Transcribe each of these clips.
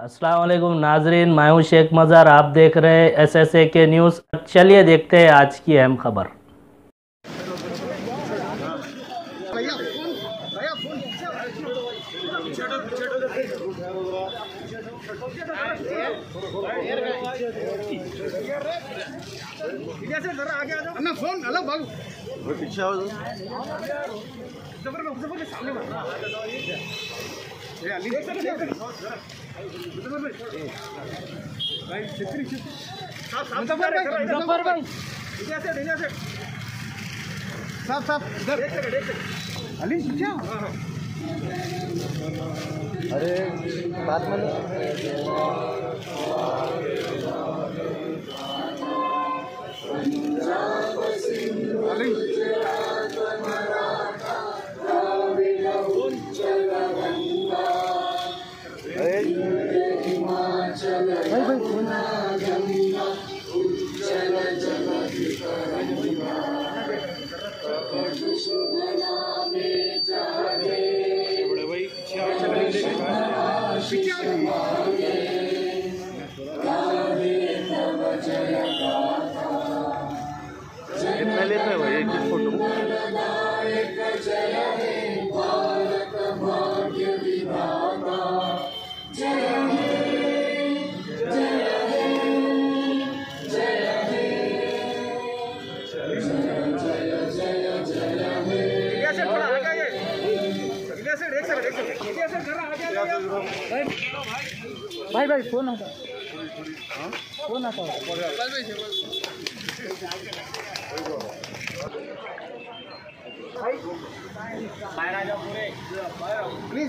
अस्सलाम वालेकुम नाजरीन, मैं हूं शेख मज़हर। आप देख रहे हैं SSA के न्यूज़। चलिए देखते हैं आज की अहम खबर। फोन अलग भाग पीछे अरे बात मानो कितना लेता है भाई एक फोटो? भाई भाई फोन आता फोन आता प्लीज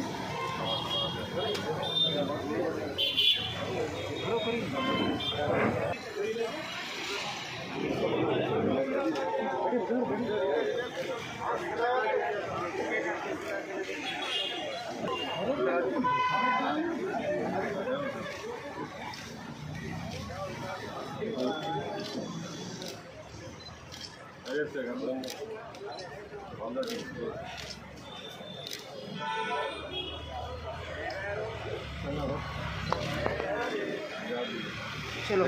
चलो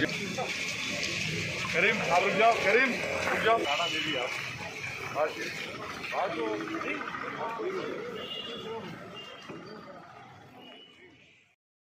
करीम आप रुक जाओ, करीम रुक जाओ, खाना दे दिया।